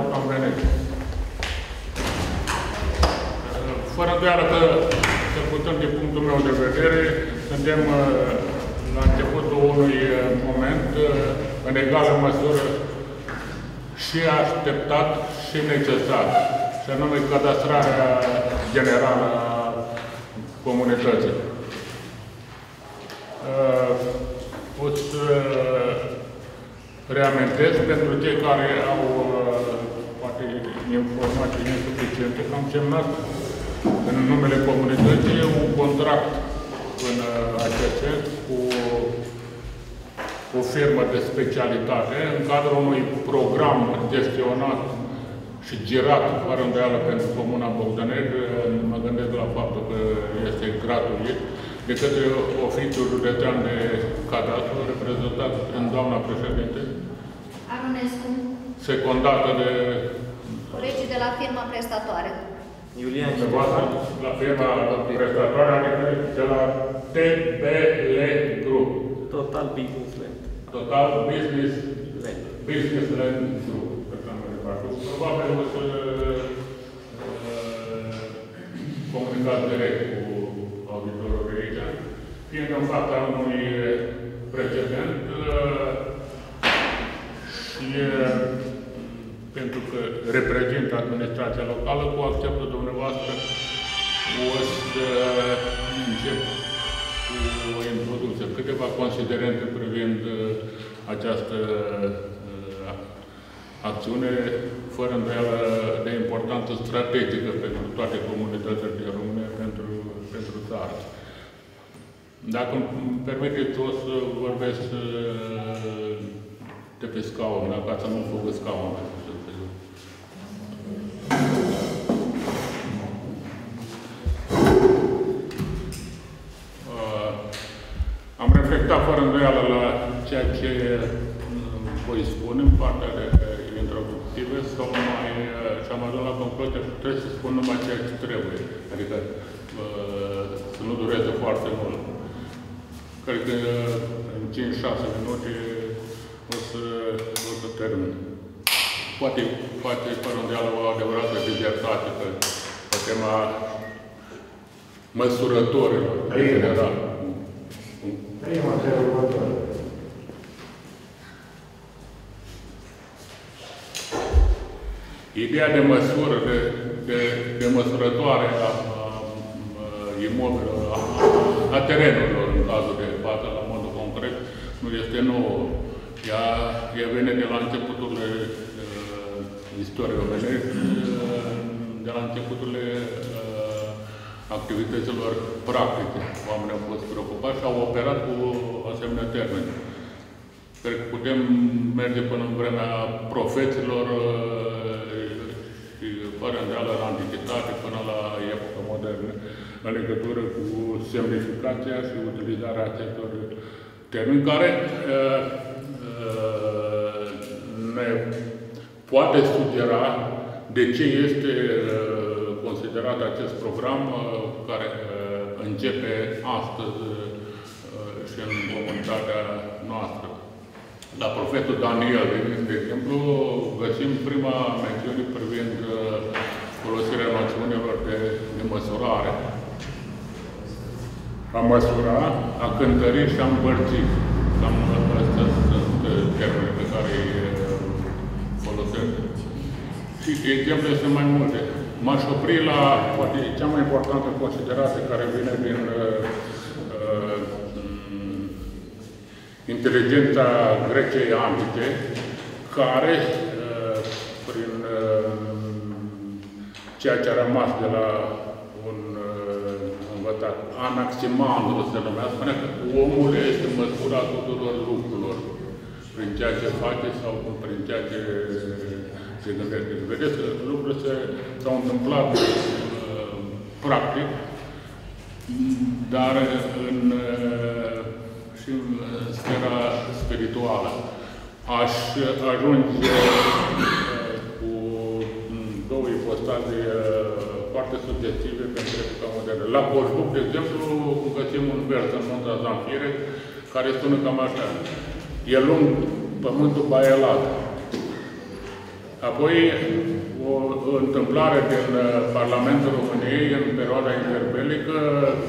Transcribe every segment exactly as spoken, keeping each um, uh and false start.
faptul că am venit. Fără îndoială că, să putem, din punctul meu de vedere, suntem la începutul unui moment în egală măsură și așteptat și necesar, și anume cadastrarea generală a comunității. O să reamintesc pentru cei care au poate informații insuficiente că am semnat în numele comunității un contract în acest sens cu o firmă de specialitate în cadrul unui program gestionat și girat, fără îndoială, pentru Comuna Bogdaneg. Mă gândesc la faptul că este gratuit de către Oficiul Județean de Cadastru, reprezentat prin doamna președinte, Arunescu, secundată de colegii de la firma prestatoare. Iulian la firma prestatoare, adică de la T B L Group. Total Business Land. Total Business Land. Business Land Group. Probabil o să comunicați direct cu auditorul de aici, fiind în fața unui precedent și pentru că reprezintă administrația locală, cu acceptul dumneavoastră o să încep cu o introducție. Câteva considerente privind această acțiune, fără îndoială de importanță strategică pentru toate comunitățile din România, pentru, pentru țară. Dacă îmi permiteți, o să vorbesc de pe scaun, ca să nu fugă scaunul. Am reflectat fără îndoială la ceea ce voi spune în partea de introductive sau mai, și am ajuns la concluzia că trebuie să spun numai ceea ce trebuie. Adică să nu dureze foarte mult. Cred că în cinci șase minute o să, o să termin. Poate face fără îndoială o adevărată dizertație pe, pe tema măsurătorilor în general. Prima întrebătoare. Ideea de măsură, de, de, de măsurătoare a, a, a imobilelor, a, a terenurilor, în cazul de față, la modul concret, nu este nouă. Ea, ea vine de la începuturile uh, istoriei omenești, uh, de la începuturile uh, activităților practice. Oamenii au fost preocupați și au operat cu asemenea termeni. Cred că putem merge până în vremea profeților și fără îndoială la antichitate, până la epoca modernă, în legătură cu semnificația și utilizarea acestor termeni, care uh, uh, ne poate sugera de ce este uh, considerat acest program uh, care uh, începe astăzi uh, și în comunitatea noastră. La profetul Daniel, de exemplu, găsim prima mențiune privind folosirea noțiunilor de, de măsurare. A măsura, a cântări și a împărți. Cam astea sunt termenii pe care îi folosesc. Și exemple sunt mai multe. M-aș opri la, poate, cea mai importantă considerație care vine din uh, inteligența Greciei antice, care, prin ceea ce a rămas de la un învățat, Anaximandru se numea, spunea că omul este măsura tuturor lucrurilor, prin ceea ce face sau prin ceea ce se gândește. Vedeți că lucrurile s-au întâmplat practic, dar în și în sfera spirituală. Aș ajunge cu două ipostaze foarte sugestive pentru epoca modernă. La Coșbuc, de exemplu, găsim un vers în Munca Zamfire care spune cam așa: e lung pământul baielat. Apoi, o întâmplare din Parlamentul României în perioada interbelică,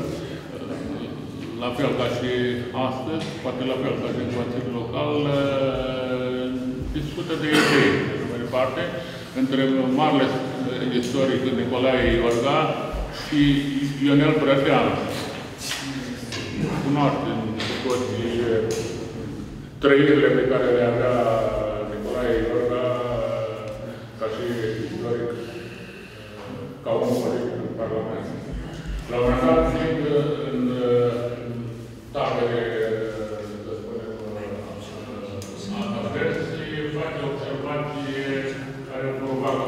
la fel ca și astăzi, poate la fel ca și în Consiliul Local, discută de idei, de mai departe, între marele istoric Nicolae Iorga și Ionel Brăteanu. Cunoaștem toți trăirile pe care le avea Nicolae Iorga ca și istoric, ca om politic în Parlament. La un moment dat, fiind în tabere, să spunem, adversi, face observație care provoacă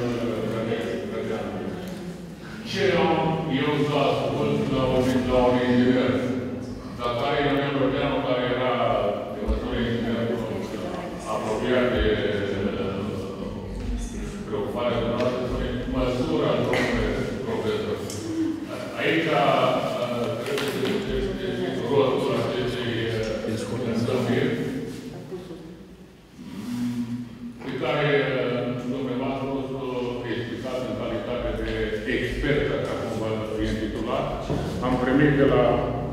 ce am eu să ascult la un, la un inginer? La care Ionel Brăteanu, care era de măsură inginer, apropiat de preocuparea de noastră, spune măsura, domnule profesor. Aici trebuie să găsești rostul acestei întâlniri, pe care dumneavoastră explicat în calitate de expert, așa cum vă intitulat, am primit de la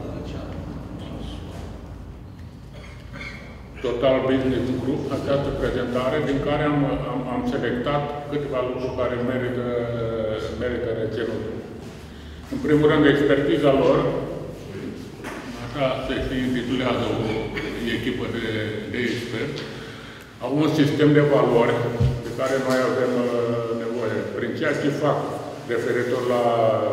Total Business Group această prezentare, din care am, am, am selectat câteva lucruri care merită, merită reținut. În primul rând, expertiza lor, așa se intitulează o echipă de, de experți, au un sistem de valori de care noi avem nevoie. Prin ceea ce fac referitor la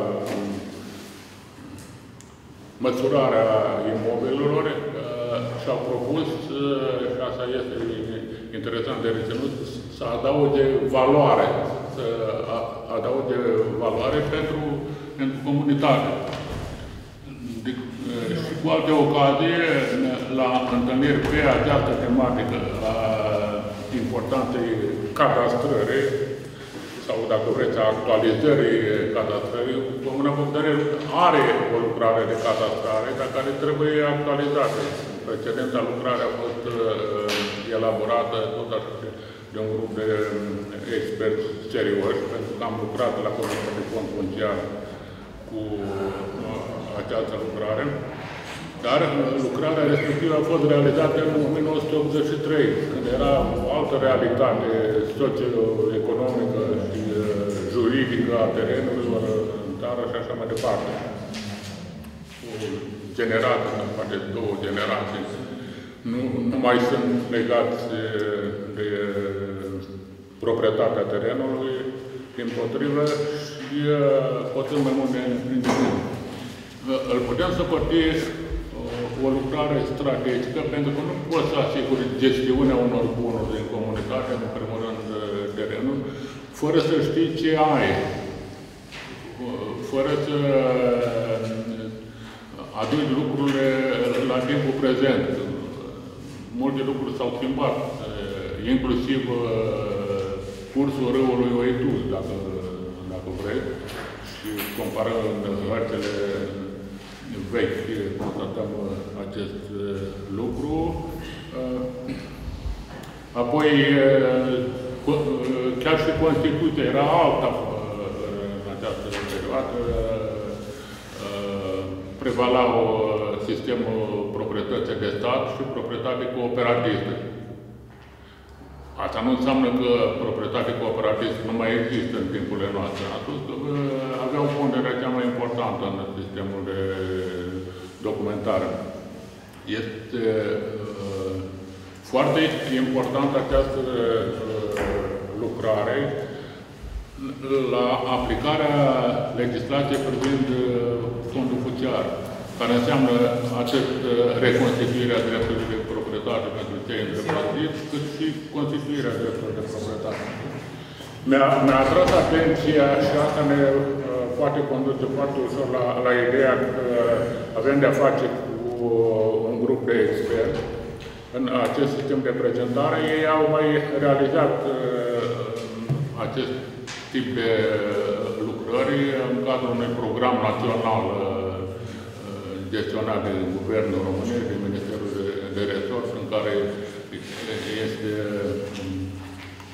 măsurarea imobilelor, și-au propus, și asta este interesant de reținut, să adauge valoare, să adauge valoare pentru, pentru comunitate. De, și cu alte ocazii, la întâlniri pe această tematică, a importanței cadastrării, sau, dacă vreți, a actualizării cadastrării, Comuna Bogdanel are o lucrare de cadastrare, dar care trebuie actualizată. Precedenta lucrare a fost uh, elaborată tot așa de un grup de experți serioși, pentru că am lucrat la Comisia de Fond Funciar cu uh, această lucrare. Dar uh, lucrarea respectivă a fost realizată în o mie nouă sute optzeci și trei, când era o altă realitate socio-economică și uh, juridică a terenurilor în țară și așa mai departe. Generații, poate două generații, nu, nu mai sunt legați de, de proprietatea terenului, dimpotrivă, și pot fi mai mult de individ. Îl putem să părți o lucrare strategică, pentru că nu poți să asiguri gestiunea unor bunuri din comunitate, în primul rând terenul, fără să știi ce ai, fără să aduci lucrurile la timpul prezent. Multe lucruri s-au schimbat, inclusiv cursul râului Oitus, dacă, dacă vrei, și comparând hărțile vechi, constatăm acest lucru. Apoi, chiar și Constituția era alta în această perioadă. Prevalau sistemul proprietății de stat și proprietate cooperatistă. Asta nu înseamnă că proprietate cooperatistă nu mai există în timpurile noastre. Atunci aveau ponderea cea mai importantă în sistemul de documentare. Este uh, foarte importantă această uh, lucrare la aplicarea legislației privind fondul funciar, care înseamnă atât reconstituirea dreptului de proprietate pentru cei îndreptățiți, cât și constituirea dreptului de proprietate. Mi-a mi atras atenția și asta ne uh, poate conduce foarte ușor la, la ideea că avem de-a face cu un grup de experți în acest sistem de prezentare. Ei au mai realizat uh, acest tip de lucrări în cadrul unui program național gestionat de Guvernul României, de Ministerul de, de Resort, în care este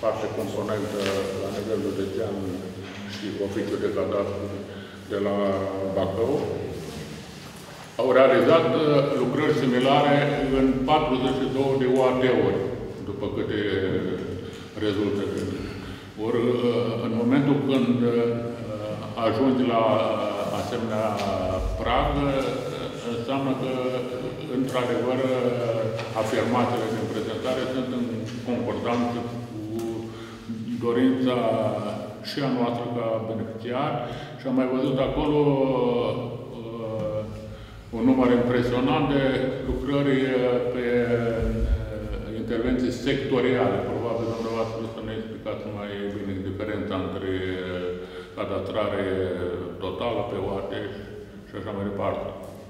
parte componentă la nivel județean și oficiul de cadastru de la Bacău, au realizat lucrări similare în patruzeci și două de O A D-uri, după câte rezultă. Ori, în momentul când ajungi la asemenea prag, înseamnă că, într-adevăr, afirmațiile din prezentare sunt în concordanță cu dorința și a noastră ca beneficiar și am mai văzut acolo uh, un număr impresionant de lucrări pe intervenții sectoriale. Probabil dumneavoastră să ne explicați mai bine diferența între cadastrare totală pe O A D și așa mai departe.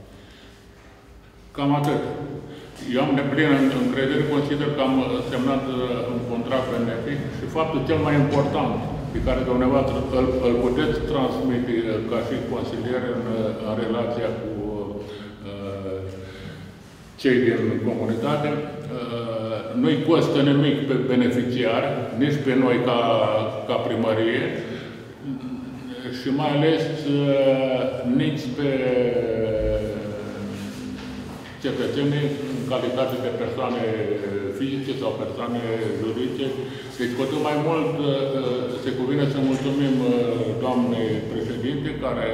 Cam atât. Eu am deplină încredere, consider că am semnat un contract benefic și faptul cel mai important pe care dumneavoastră îl, îl puteți transmite ca și consilier în, în relația cu uh, cei din comunitate, uh, nu-i costă nimic pe beneficiari, nici pe noi ca, ca primărie și mai ales uh, nici pe cetățenii în calitate de persoane fizice sau persoane juridice. Deci, cu atât mai mult se cuvine să mulțumim doamnei președinte, care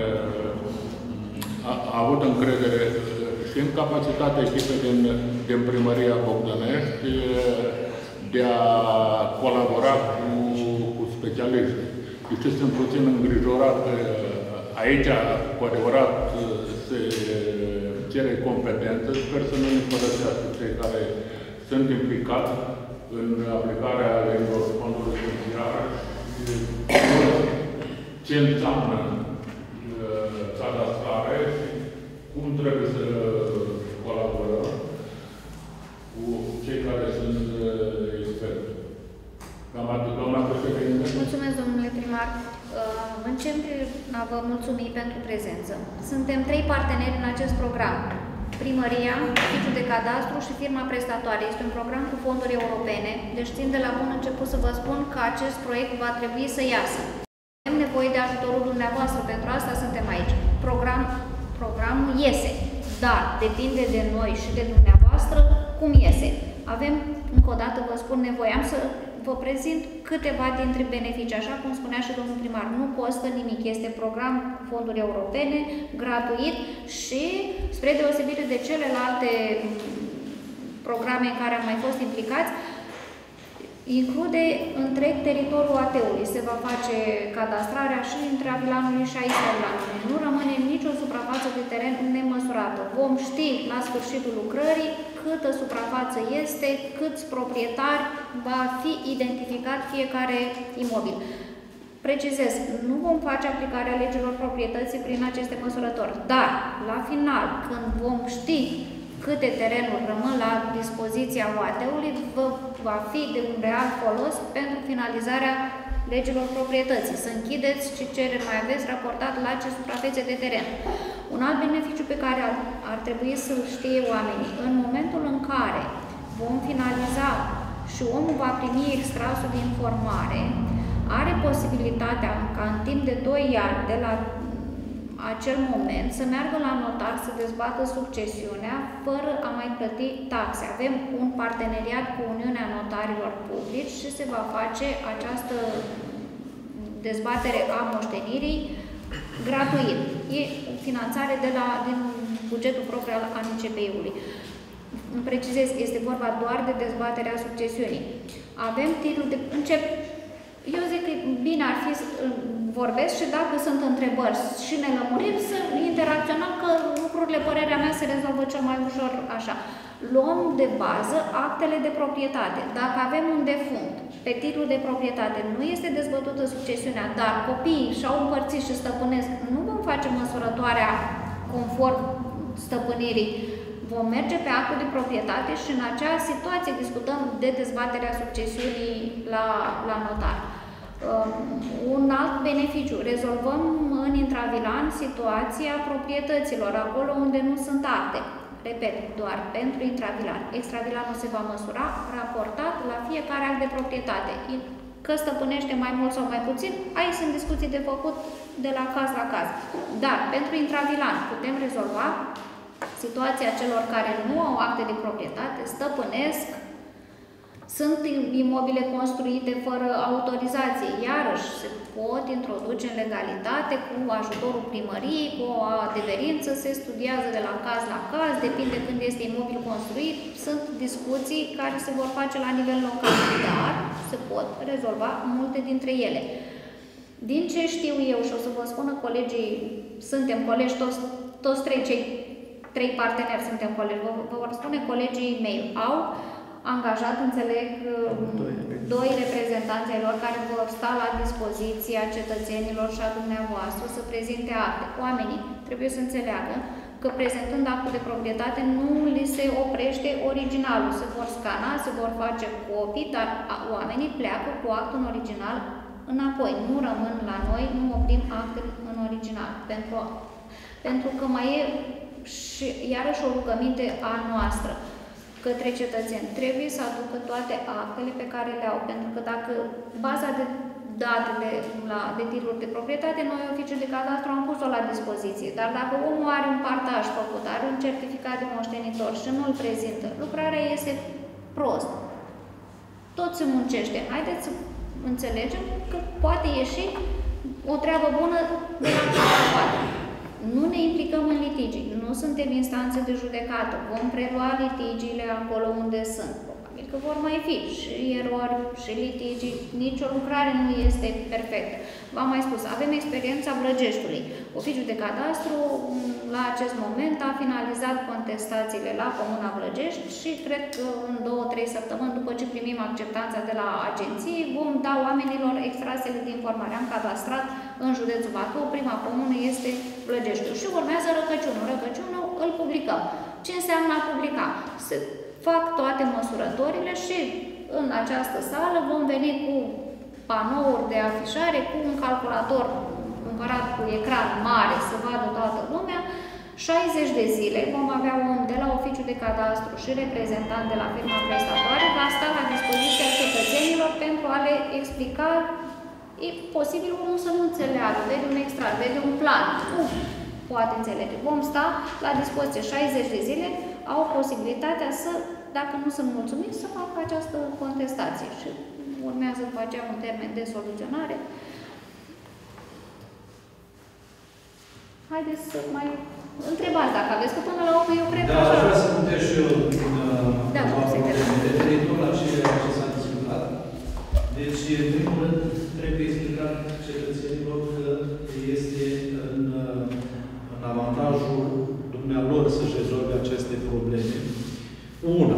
a, a avut încredere și în capacitatea echipei din, din primăria Bogdănești de a colabora cu, cu specialiști. Și ce sunt puțin îngrijorat, aici, cu adevărat, se cere competență. Sper să nu ne părăsească cei care sunt implicați în aplicarea legilor fondului social și ce înseamnă cadastrare și cum trebuie să colaborăm cu cei care sunt experți. Cam atât, doamna președinte. Mulțumesc, domnule primar. Încep a vă mulțumi pentru prezență. Suntem trei parteneri în acest program. Primăria, oficiul de cadastru și firma prestatoare. Este un program cu fonduri europene, deci țin de la bun început să vă spun că acest proiect va trebui să iasă. Avem nevoie de ajutorul dumneavoastră, pentru asta suntem aici. Program, programul iese, dar depinde de noi și de dumneavoastră cum iese. Avem, încă o dată vă spun, nevoiam să vă prezint câteva dintre beneficii. Așa cum spunea și domnul primar, nu costă nimic. Este program cu fonduri europene, gratuit și, spre deosebire de celelalte programe în care am mai fost implicați, include întreg teritoriul A T-ului. Se va face cadastrarea și între Avilanului și a Islavilanului. Nu rămâne nicio suprafață de teren nemăsurată. Vom ști la sfârșitul lucrării câtă suprafață este, câți proprietari, va fi identificat fiecare imobil. Precizez, nu vom face aplicarea legilor proprietății prin aceste măsurători, dar la final, când vom ști câte terenuri rămân la dispoziția O A T-ului, va fi de un real folos pentru finalizarea legilor proprietății. Să închideți ce cereri mai aveți raportat la ce suprafețe de teren. Un alt beneficiu pe care ar, ar trebui să-l știe oamenii, în momentul în care vom finaliza și omul va primi extrasul de informare, are posibilitatea ca în timp de doi ani de la acel moment să meargă la notar să dezbată succesiunea fără a mai plăti taxe. Avem un parteneriat cu Uniunea Notarilor Publici și se va face această dezbatere a moștenirii gratuit. E finanțare de la, din bugetul propriu al A N C P I-ului. Îmi precizez, este vorba doar de dezbaterea succesiunii. Avem titlul de... Încep. Eu zic că bine ar fi să vorbesc și dacă sunt întrebări și nelămuriri, să interacționăm, că lucrurile, părerea mea, se rezolvă cel mai ușor așa. Luăm de bază actele de proprietate. Dacă avem un defunct pe titlul de proprietate, nu este dezbătută succesiunea, dar copiii și-au împărțit și stăpânesc, nu vom face măsurătoarea conform stăpânirii. Vom merge pe actul de proprietate și în acea situație discutăm de dezbaterea succesiunii la, la notar. Um, un alt beneficiu, rezolvăm în intravilan situația proprietăților, acolo unde nu sunt acte. Repet, doar pentru intravilan. Extravilanul se va măsura raportat la fiecare act de proprietate. că stăpânește mai mult sau mai puțin, aici sunt discuții de făcut de la caz la caz. Dar pentru intravilan putem rezolva situația celor care nu au acte de proprietate, stăpânesc, sunt imobile construite fără autorizație, iarăși se pot introduce în legalitate cu ajutorul primăriei, cu o adeverință, se studiază de la caz la caz, depinde când este imobil construit, sunt discuții care se vor face la nivel local, dar se pot rezolva multe dintre ele. Din ce știu eu, și o să vă spună colegii, suntem colegi, toți, toți trei, cei trei parteneri suntem colegi, vă, vă vor spune colegii mei, au angajat, înțeleg, doi, doi reprezentanți ai lor care vor sta la dispoziția cetățenilor și a dumneavoastră să prezinte acte. Oamenii trebuie să înțeleagă că prezentând actul de proprietate nu li se oprește originalul. Se vor scana, se vor face copii, dar oamenii pleacă cu actul în original înapoi. Nu rămân la noi, nu oprim actul în original. Pentru, pentru că mai e și iarăși o rugăminte a noastră către cetățeni. Trebuie să aducă toate actele pe care le au, pentru că dacă baza de datele la, de titluri de proprietate, noi, oficiul de cadastru, am pus-o la dispoziție. Dar dacă omul are un partaj făcut, are un certificat de moștenitor și nu îl prezintă, lucrarea este prost. Tot se muncește. Haideți să înțelegem că poate ieși o treabă bună de la cealaltă. Nu ne implicăm în litigi, nu suntem instanțe de judecată, vom prelua litigiile acolo unde sunt. Probabil că vor mai fi și erori, și litigi, nicio lucrare nu este perfectă. V-am mai spus, avem experiența Blăgeștiului. Oficiul de cadastru, la acest moment, a finalizat contestațiile la Comuna Blăgești și cred că în două, trei săptămâni, după ce primim acceptanța de la agenții, vom da oamenilor extrasele de informare. Am cadastrat în județul Bacău, prima comună este Blăgeștiul și urmează Răcăciunul. Răcăciunul îl publicăm. Ce înseamnă a publica? Se fac toate măsurătorile și în această sală vom veni cu panouri de afișare, cu un calculator cumpărat cu ecran mare, să vadă toată lumea. șaizeci de zile vom avea un de la oficiul de cadastru și reprezentant de la firma prestatoare, va sta la dispoziția cetățenilor pentru a le explica. E posibil omul să nu înțeleagă, vede un extras, vede un plan, nu poate înțelege. Vom sta la dispoziție șaizeci de zile, au posibilitatea să, dacă nu sunt mulțumiți, să facă această contestație și urmează după aceea un termen de soluționare. Haideți să mai întrebați dacă aveți, că până la urmă eu cred da, că așa... Da, aș vrea să puteți și eu da, referitor la ce s-a discutat. Deci, în primul rând, trebuie explicat cetățenilor că este în, în avantajul dumnealor să-și rezolve aceste probleme. Una,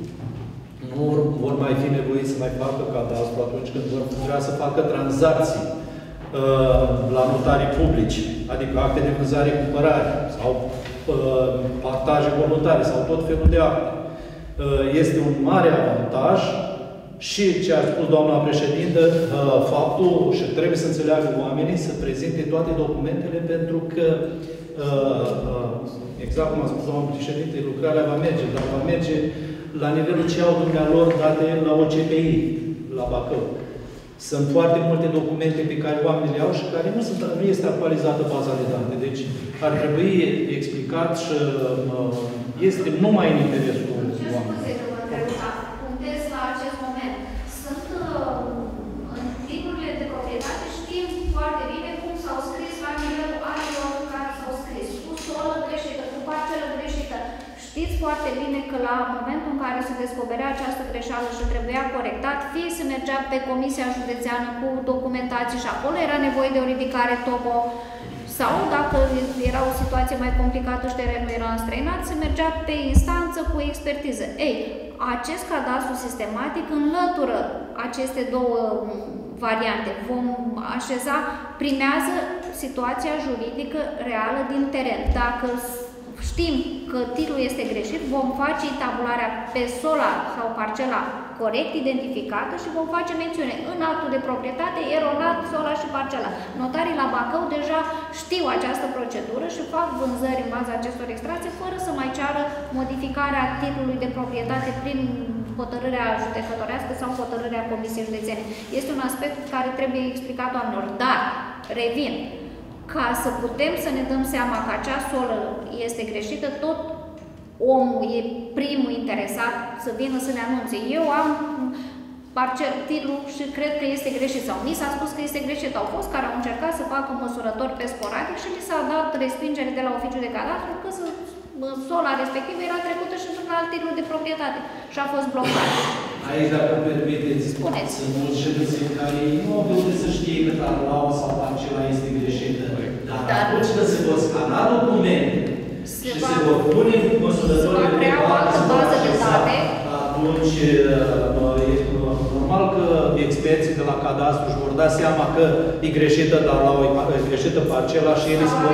nu vor mai fi nevoie să mai facă cadastru atunci când vor vrea să facă tranzacții uh, la notarii publici, adică acte de vânzare-cumpărare sau uh, partaje voluntare sau tot felul de acte. Uh, este un mare avantaj și ce a spus doamna președintă, uh, faptul, și trebuie să înțeleagă oamenii, să prezinte toate documentele, pentru că uh, uh, exact cum a spus doamna președinte, lucrarea va merge, dar va merge la nivelul ce au dumnealor date la O C P I, la Bacău. Sunt foarte multe documente pe care oamenii le au și care nu, sunt, nu este actualizată baza de date. Deci ar trebui explicat și uh, este numai în interesul oamenilor. Punctez la acest moment. Sunt uh, în titlurile de proprietate, știm foarte bine cum s-au scris la nivelul anilor în care s-au scris. Cu solă greșită, cu parcelă greșită. Știți foarte bine că la momentul în care se descoperea această greșeală și trebuia corectat, fie se mergea pe Comisia Județeană cu documentații și acolo era nevoie de o ridicare topo, sau dacă era o situație mai complicată și terenul era înstrăinat, se mergea pe instanță cu expertiză. Ei, acest cadastru sistematic înlătură aceste două variante. Vom așeza, primează situația juridică reală din teren. Dacă știm că titlul este greșit, vom face tabularea pe sola sau parcela corect identificată și vom face mențiune în actul de proprietate, eronat, sola și parcela. Notarii la Bacău deja știu această procedură și fac vânzări în baza acestor extracții fără să mai ceară modificarea titlului de proprietate prin hotărârea judecătorească sau hotărârea Comisiei Județene. Este un aspect care trebuie explicat oamenilor. Dar, revin, ca să putem să ne dăm seama că acea solă este greșită, tot omul e primul interesat să vină să ne anunțe. Eu am parcelul și cred că este greșit sau mi s-a spus că este greșit. Au fost care au încercat să facă măsurători pe sporadic și li s-a dat respingere de la oficiul de cadastru că să, sola respectivă era trecută și într-un alt titlu de proprietate și a fost blocat. Aici, dacă îmi permiteți, spuneți. Sunt mulți cetățeni care nu au de să știe că tablaua sau parcela este greșită. Dar, Dar atunci când se vor scana documente și va, se vor pune măsurătorile de bază de date, atunci e normal că experții de la cadastru își vor da seama că e greșită tablaua, e greșită parcela și ele se vor...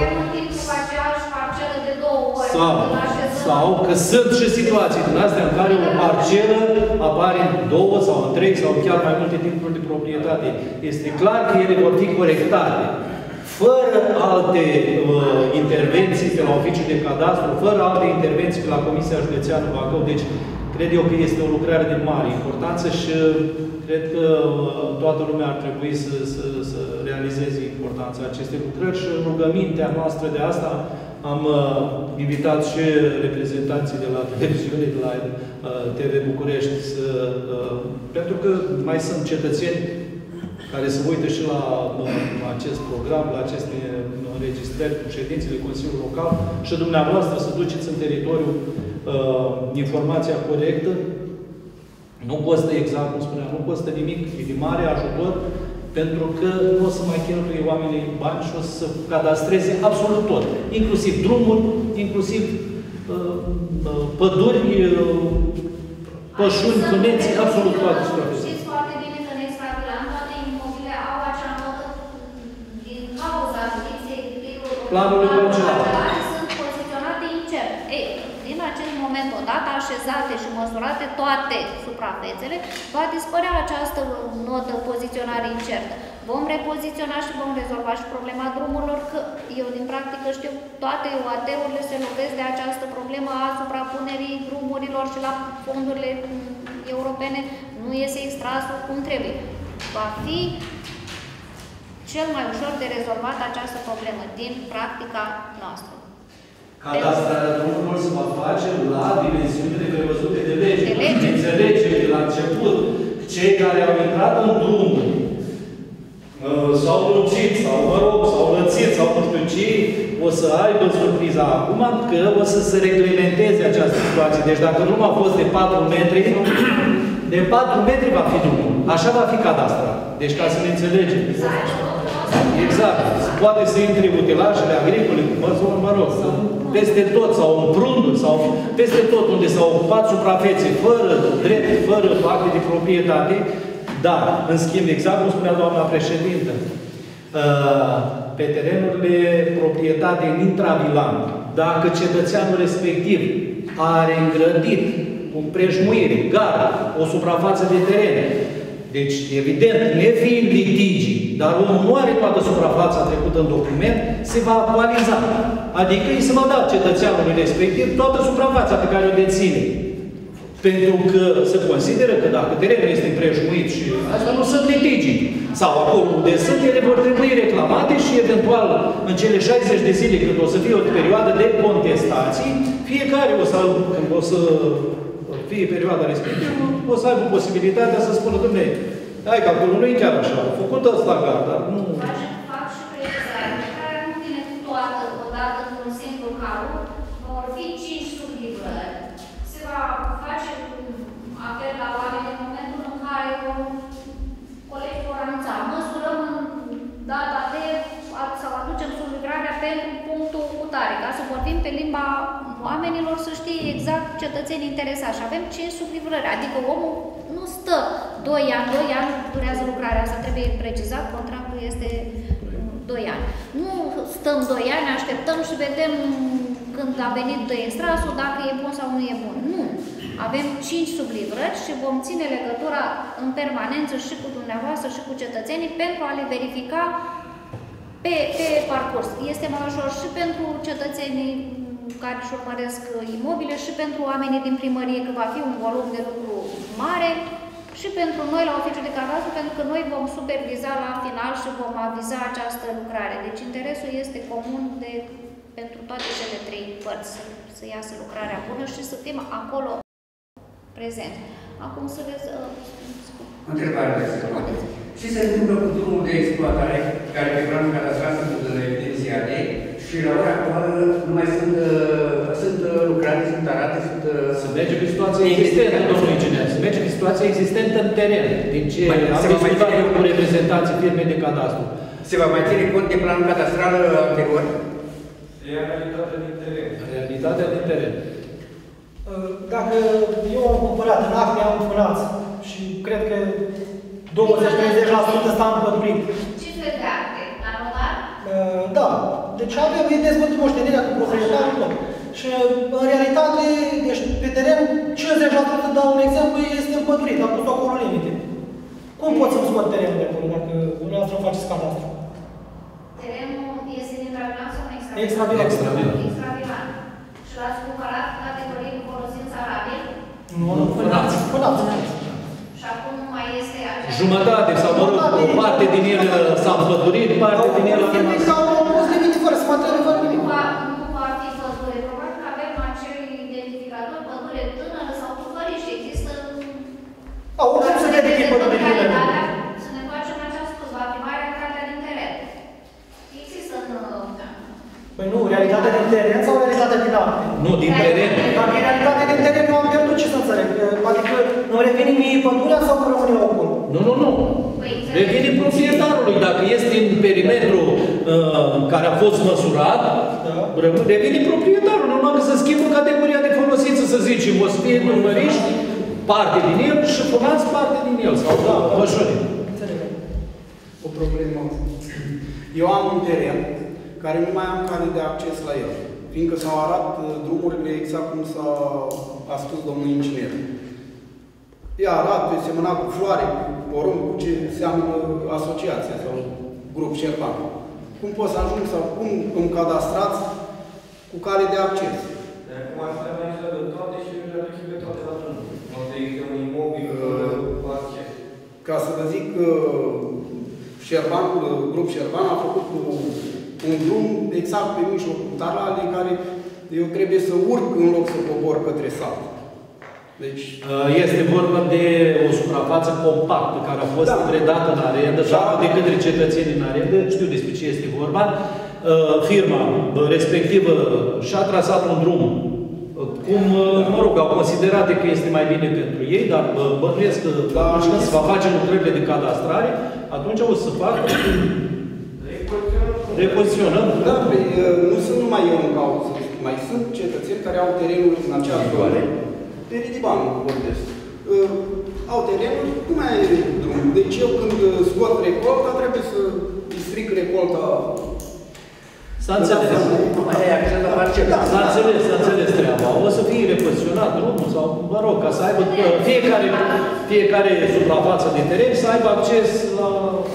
Sau, sau că sunt și situații din astea în care o parcelă apare în două sau în trei sau chiar mai multe titluri de proprietate. Este clar că ele vor fi corectate. Fără alte uh, intervenții pe la oficiul de cadastru, fără alte intervenții pe la Comisia Județeană Bacău. Deci, cred eu că este o lucrare de mare importanță și cred că uh, toată lumea ar trebui să, să, să realizeze importanța acestei lucrări și rugămintea noastră de asta am uh, invitat și reprezentanții de la televiziune, de la uh, T V București, să, uh, pentru că mai sunt cetățeni care se uită și la uh, acest program, la aceste înregistrări cu ședințele Consiliului Local și dumneavoastră să duceți în teritoriu uh, informația corectă. Nu costă, exact cum spuneam, nu costă nimic, e de mare ajutor, pentru că nu o să mai cheltuie oamenii bani și o să cadastreze absolut tot. Inclusiv drumuri, inclusiv uh, uh, păduri, uh, pășuni, tuneți, absolut toate suprafețe. Știți foarte bine că în extrabilan toate imobilele au acea notă din cauza lipsei planului parcelar. Sunt poziționate incert. Ei, din acest moment, odată așezate și măsurate toate suprafețele, va dispărea această notă poziționare incertă. Vom repoziționa și vom rezolva și problema drumurilor, că eu din practică știu, toate U A T-urile se lovesc de această problemă a suprapunerii drumurilor și la fondurile europene nu iese extrasul cum trebuie. Va fi cel mai ușor de rezolvat această problemă din practica noastră. Cadastrarea drumurilor se va face la dimensiunile prevăzute de lege. De lege. Înțelege de la început cei care au intrat în drumuri s-au lungit, sau mă rog, s-au lățit, sau nu știu ce, o să aibă surpriza acum că o să se reglementeze această situație. Deci dacă drumul a fost de patru metri, de patru metri va fi drumul. Așa va fi cadastra. Deci ca să ne înțelegem. Exact. Poate să intre utilajele agricole, mă rog, peste tot, sau în prunduri, sau peste tot unde s-au ocupat suprafețe, fără drept, fără acte de proprietate. Dar, în schimb, exact cum spunea doamna președintă, pe terenurile proprietate în intravilan, dacă cetățeanul respectiv are îngrădit cu împrejmuire, gard, o suprafață de teren, deci, evident, nefiind litigii, dar omul nu are toată suprafața trecută în document, se va actualiza. Adică îi se va da cetățeanului respectiv toată suprafața pe care o deține. Pentru că se consideră că dacă terenul este împrejmuit și asta nu sunt litigii, sau acolo unde sunt, ele vor trebui reclamate și eventual în cele șaizeci de zile cât o să fie o perioadă de contestații, fiecare o să, o să fie perioada respectivă, o să aibă posibilitatea să spună, dom'le, hai că acolo nu e chiar așa, a făcut ăsta gata, dar nu... Fac și precizare, care nu vine toată odată într-un simplu carul, vor fi cinci sublivrări. Se va face apel la oameni în momentul în care colegii vor anunța. Măsurăm în data de sau aducem sublivrarea pentru punctul cutare, ca să vorbim pe limba oamenilor, să știe exact cetățenii interesați. Și avem cinci sublivrări, adică omul nu stă doi ani, doi ani durează lucrarea asta, trebuie precizat, contractul este doi ani. Nu stăm doi ani, așteptăm și vedem când a venit de extrasul, dacă e bun sau nu e bun. Nu. Avem cinci sublivrări și vom ține legătura în permanență și cu dumneavoastră și cu cetățenii pentru a le verifica pe, pe parcurs. Este mai ușor și pentru cetățenii care își urmăresc imobile și pentru oamenii din primărie, că va fi un volum de lucru mare, și pentru noi la oficiul de cadastru, pentru că noi vom superviza la final și vom aviza această lucrare. Deci interesul este comun de, pentru toate cele trei părți, să, să iasă lucrarea bună și să fim acolo prezenți. Acum să vezi... Uh, Întrebare. Ce se întâmplă cu drumul de exploatare care pe planul cadastral sunt evidențiate și la ora actuală nu mai sunt, sunt lucrate, sunt arate, sunt... Se merge pe situația existentă, domnul inginer. Se merge pe situația existentă în teren. Deci am discutat cu reprezentanții firmei de cadastru. Se va mai ține cont de planul cadastral anterior? E realitatea din teren. Realitatea din teren. Dacă eu am cumpărat în acte, am funați și cred că douăzeci treizeci la sută stau împădurit. Ce fel de acte? La notar? Da. Deci avem dezvățit moștenirea cu proprietarul tot. Și în realitate, deci pe teren, cincizeci la sută, dau un exemplu, este împădurit. Am pus acolo limite. Cum pot să-mi scot terenul de acolo dacă dumneavoastră nu faceți cadastru? Terenul este din Rabilan sau nu Extravilan. Extravilan. Extravilan. Și l-ați cumpărat categorie cu folosință arabil? Nu, nu, funați. Funați. Și acum nu mai este aceea... Jumătate sau, mă rog, o parte din el s-a împădurit, parte din el a rămas. Au pus limite fără să mă întrebe fără nimic. Nu va, nu va fi pădure. Probabil că avem acel identificator, pădure tânără sau cu făriși. Există... Au, oricum se vede că e pădure tânără. Să ne facem la ce am spus, va fi mai realitatea din teren. Există în... Păi nu, realitatea din teren sau realitatea din acte? Nu, din teren. Dacă e realitatea din teren, nu am pierdut, ce să înțeleg? Adică nu revine mie pădurea sau nu rămâne acolo? Nu, nu, nu. Revine proprietarului. Dacă este în perimetru uh, care a fost măsurat, da, revine proprietarul. Numai că se schimbă categoria de folosință, să zicem, o să fie număriști, parte din el și funați parte din el. Sau da, pășuni. O problemă. Eu am un teren care nu mai am cale de acces la el, fiindcă s-au arat drumurile exact cum s-a a spus domnul inginer. E arat, e semănat cu floare, cu porumb, cu ce înseamnă asociația sau grup șerpan. Cum pot să ajung sau cum îmi cadastrați cu cale de acces? Acum asta mai este de toate și nu le de toate la drum. Nu există un imobil cu acces. Ca să vă zic că Șerbanul, grup Șerban a făcut un drum exact pe mijlocul Tarlalei, care eu trebuie să urc în loc să cobor către sat. Deci... Este vorba de o suprafață compactă care a fost da. redată în arendă, da. dată de către cetățenii în arendă, știu despre ce este vorba. Firma respectivă și-a trasat un drum cum, mă rog, au considerat că este mai bine pentru ei, dar bănuiesc că da. atunci când se va face lucrările de cadastrare, atunci o să facă repoziționăm. Da, pe, nu sunt numai eu în cauză, mai sunt cetățeni care au terenuri în acea zonă. De Ridiban vorbesc. Uh, au terenuri, nu mai e drum. Deci eu când scot recolta, trebuie să îi stric recolta. S-a înțeles. S-a înțeles, s-a înțeles treaba. O să fie repoziționat drumul sau, mă rog, ca să aibă fiecare, fiecare suprafață de teren să aibă acces la...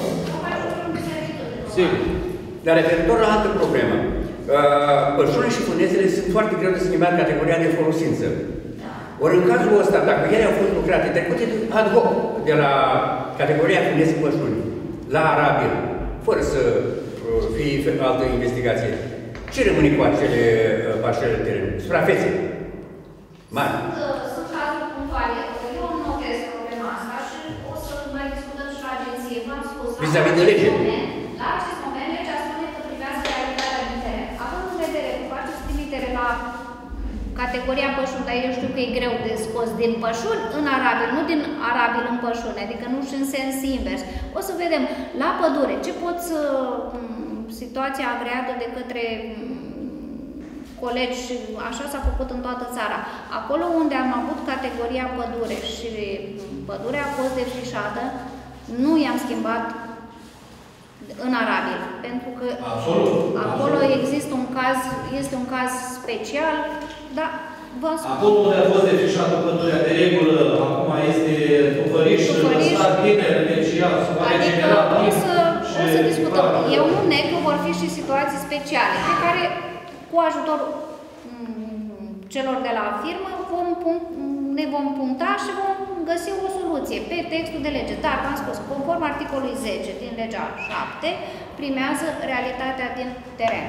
Sigur. Dar referitor la altă problemă, pășunile și funezele sunt foarte greu de schimbat categoria de folosință. Ori în cazul ăsta, dacă ele au fost lucrate, trecute ad hoc de la categoria funeze pășuni la arabil, fără să fie altă investigație, ce rămâne cu acele parcele de teren? Suprafețe mari. Sunt cazuri punctuale. Eu nu notez problema asta și o să mai discutăm și la agenție. V-am spus. Vis-a-vis de lege. La acest moment, legea spune că privează realitatea din teren. Având în vedere că faceți trimitere la categoria pășuni, dar eu știu că e greu de scos din pășuni în arabil, nu din arabil în pășuni, adică nu și în sens invers. O să vedem la pădure ce pot să... situația agreată de către colegi și așa s-a făcut în toată țara. Acolo unde am avut categoria pădure și pădurea a fost defrișată, nu i-am schimbat în arabil, pentru că absolut, acolo absolut. există un caz, este un caz special, dar vă spun. Acolo unde a fost defrișată pădurea de regulă, acum este tufăriș, lăsat tineri, deci ea se va regenera. O să, o să discutăm. Eu nu neg că vor fi și situații speciale, pe care, cu ajutorul celor de la firmă, vom ne vom puncta și vom găsi o soluție pe textul de lege. Dar, v-am spus, conform articolului zece din legea șapte, primează realitatea din teren.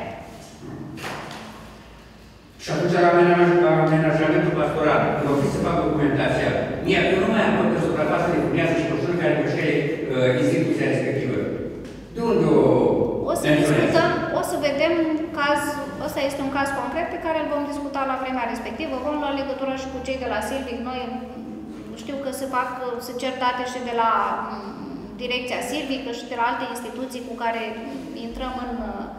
Și atunci la amenajamentul pastoral, când o fi să fac documentația, mie, eu nu mai am pe suprafață de furniază și persoane care cușele uh, instituția respectivă. De unde o... O să discutăm, o să vedem caz, ăsta este un caz concret pe care îl vom discuta la vremea respectivă. Vom lua legătură și cu cei de la Silvic. Noi știu că se fac, se cer date și de la direcția Silvică și de la alte instituții cu care intrăm în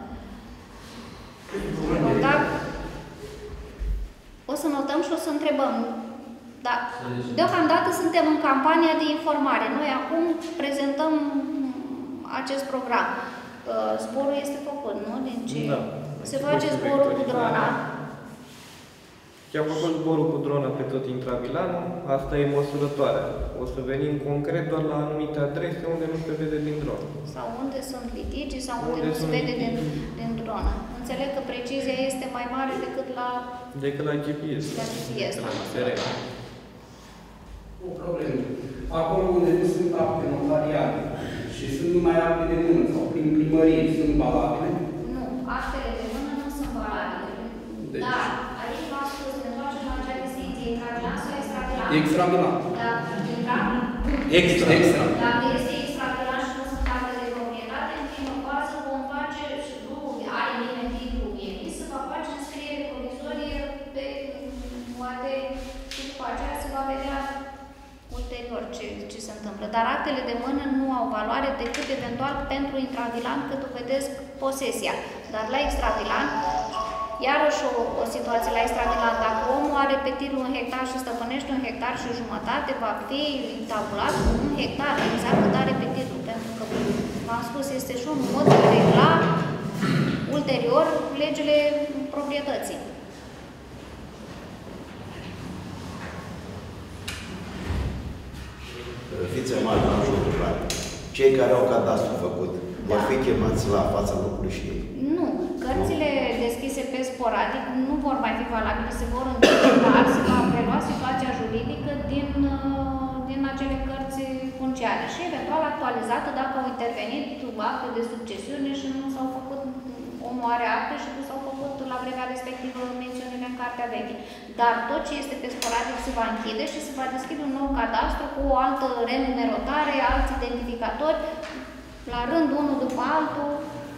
contact. O să notăm și o să întrebăm. Da. Deocamdată suntem în campania de informare. Noi acum prezentăm acest program. Zborul este făcut, nu? Deci da. Se face zborul cu drona. Chiar făcut zborul cu drona pe tot intravilanul, asta e măsurătoarea. O să venim concret doar la anumite adrese unde nu se vede din dronă. Sau unde sunt litigii, sau unde, unde nu se vede din, din dronă. Înțeleg că precizia este mai mare decât la... Decât la G P S. La G P S, la măsură. O problemă. Acolo unde nu sunt acte notariale și sunt numai acte de mână sau prin primărie, sunt valabile? Nu, actele de mână nu sunt valabile. Deci. Dar aici v-am spus, ne întoarcem la acea distinție, intravilan sau extravilan? Extravilan. Da, intravilan. Extra. Extra. Dacă este extravilan și nu sunt acte de proprietate, în primă fază vom face și nu are nimeni titlul emis, se va face înscriere provizorie pe poate și după aceea se va vedea ulterior ce, ce se întâmplă. Dar actele de mână nu au valoare decât eventual pentru intravilan, că dovedesc posesia. Dar la extravilan, iarăși o, o situație la extravilan, dacă omul are pe titlu un hectar și stăpânește un hectar și jumătate, va fi tabulat cu un hectar, exact cât are pe titlu, pentru că, v-am spus, este și un mod de a regla ulterior legile proprietății. Vițemarul în jurul care. Cei care au cadastru făcut vor fi chemați la fața locului și ei? Nu. Cărțile deschise pe sporadic nu vor mai fi valabile, se vor închide, dar se va prelua situația juridică din, din acele cărți funciare și eventual actualizată dacă au intervenit acte de succesiune și nu s-au făcut, omul are acte și nu s-au făcut la vremea respectivă mențiunile în cartea veche. Dar tot ce este pe sporadic se va închide și se va deschide un nou cadastru cu o altă renumerotare, alți identificatori, la rând, unul după altul.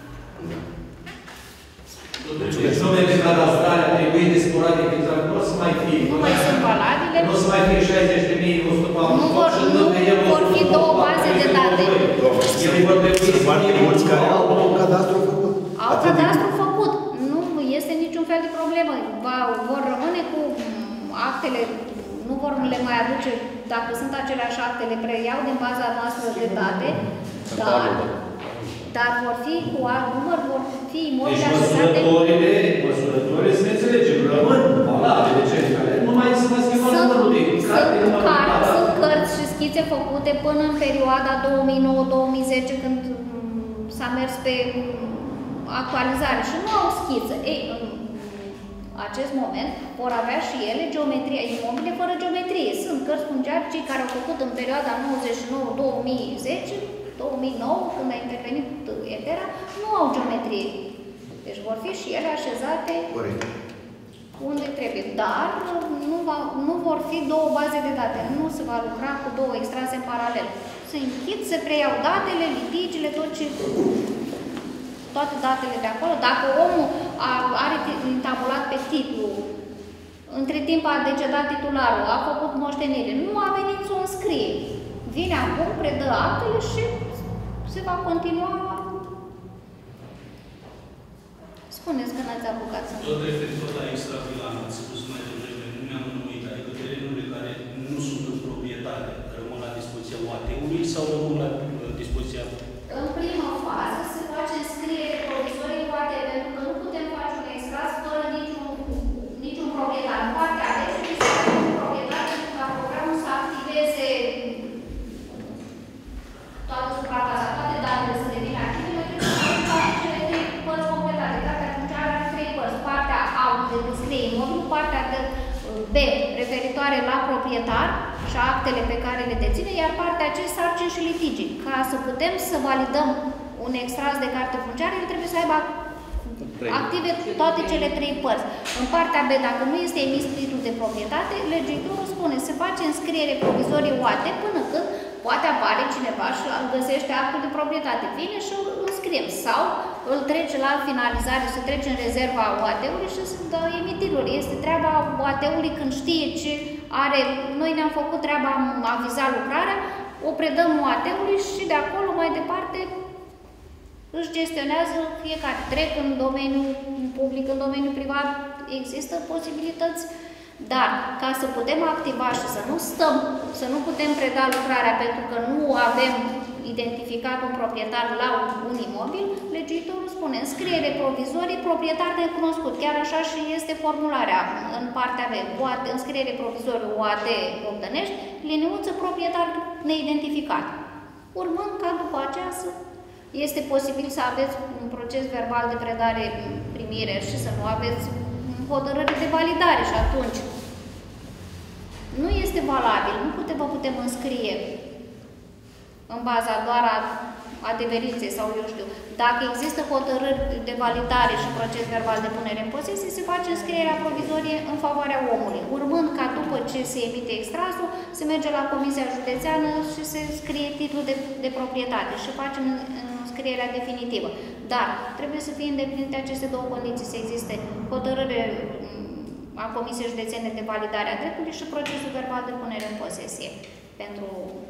Deci numele de cadastrare atribuit de sporadic exact nu o să mai fie. Nu mai sunt valabile. Nu o să mai fie șaizeci de mii o sută patruzeci și opt și nu vor fi două baze de date. Sunt foarte mulți care au cadastru făcut. Au cadastru făcut. Nu este niciun fel de problemă. Va, vor rămâne cu actele, nu vor le mai aduce, dacă sunt aceleași acte, le preiau din baza noastră de date, dar, dar vor fi cu alt număr, vor fi imobile așezate. Deci măsurătorile, măsurătorile, să ne înțelegem, rămân valabile cele care nu mai se va schimba numărul de carte, numărul de carte. Sunt cărți și schițe făcute până în perioada două mii nouă două mii zece, când s-a mers pe actualizare și nu au schiță. Ei, în acest moment vor avea și ele geometrie, imobile fără geometrie. Sunt cărți funciare, cei care au făcut în perioada nouăzeci și nouă două mii zece, două mii nouă, când a intervenit Etera, nu au geometrie. Deci vor fi și ele așezate Corect. unde trebuie. Dar nu, va, nu vor fi două baze de date. Nu se va lucra cu două extrase în paralel. Se închid, se preiau datele, litigiile, tot ce... toate datele de acolo. Dacă omul are tabulat pe titlu, între timp a decedat titularul, a făcut moștenire, nu a venit să o înscrie. Vine acum, predă actele și se va continua. Spuneți că n-ați apucat să... Tot referitor la extravilan, ați spus mai devreme, nu mi-am numit, adică terenurile care nu sunt în proprietate rămân la dispoziția U A T-ului sau rămân la dispoziția... În prima fază se face înscriere provizorie U A T, pentru că nu putem face un extras fără niciun, niciun proprietar. În partea alegeri se face un proprietar pentru ca programul să activeze toată suprafața, toate datele să devină active, pentru că să facă cele trei părți completate. Dacă atunci are trei părți, partea A unde înscrie referitoare la proprietar și actele pe care le deține, iar partea aceea sarcini și litigii. Ca să putem să validăm un extras de carte funciară, el trebuie să aibă active toate cele trei părți. În partea B, dacă nu este emis titlul de proprietate, legiuitorul spune, se face înscriere provizorie O A T până când poate apare cineva și găsește actul de proprietate. Vine și îl înscriem. Sau îl trece la finalizare, se trece în rezerva O A T-ului și se dă emititul. Este treaba O A T-ului când știe ce are. Noi ne-am făcut treaba, am avizat lucrarea, o predăm O A T-ului și de acolo mai departe își gestionează fiecare. Trec în domeniul public, în domeniul privat, există posibilități, dar ca să putem activa și să nu stăm, să nu putem preda lucrarea pentru că nu avem identificat un proprietar la un imobil, legiuitorul spune înscriere provizorie, proprietar necunoscut. Chiar așa și este formularea în partea B. Înscriere provizorie O A T Bogdănești, liniuță proprietar neidentificat. Urmând ca după aceea să este posibil să aveți un proces verbal de predare primire și să nu aveți hotărâri de validare și atunci nu este valabil, nu putem, vă putem înscrie în baza doar a adeverinței sau eu știu. Dacă există hotărâri de validare și proces verbal de punere în posesie, se face înscrierea provizorie în favoarea omului. Urmând ca după ce se emite extrasul, se merge la Comisia Județeană și se scrie titlul de, de proprietate și facem înscrierea definitivă. Dar trebuie să fie îndeplinite aceste două condiții, să existe hotărâre a Comisiei Județene de validare a dreptului și procesul verbal de punere în posesie pentru...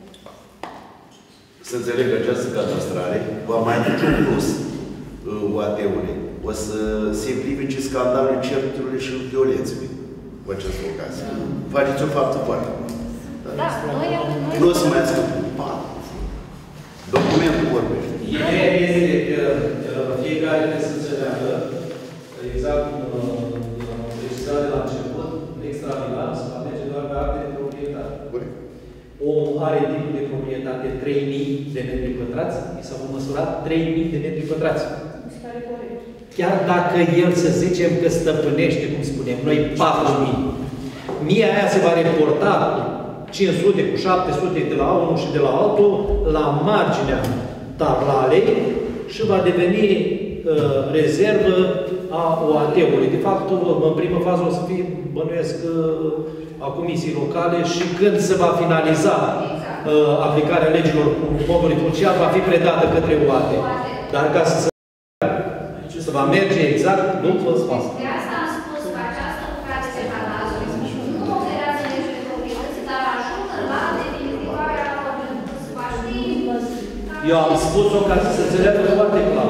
Să înțeleg că această cadastrare va mai aduce un plus O A T-ului. O să simplifice scandalul certurilor și violenței cu această ocazie. Faceți o faptă foarte bună. Da, noi am... Nu o să mai ați documentul vorbește. Ideea este că fiecare trebuie să înțeleagă, exact cum precizat de la început, extravilanță va merge doar pe acte de proprietate. Omul are titlul de proprietate trei mii de metri pătrați, i s-au măsurat trei mii de metri pătrați. Chiar dacă el, să zicem că stăpânește, cum spunem noi, patru mii, mie aia se va reporta cinci sute cu șapte sute de la unul și de la altul la marginea tablalei și va deveni uh, rezervă a O A T-ului. De fapt, în primă fază o să fie, bănuiesc, uh, a Comisiei Locale și când se va finaliza uh, aplicarea legilor cu modului funciar, va fi predată către O A T. Dar ca să se să va merge exact, nu vă spun. De asta am spus că această lucrare de cadastru nu operează legile proprietății, dar ajută la definitivarea proprietății. Eu am spus-o ca să se înțeleagă foarte clar.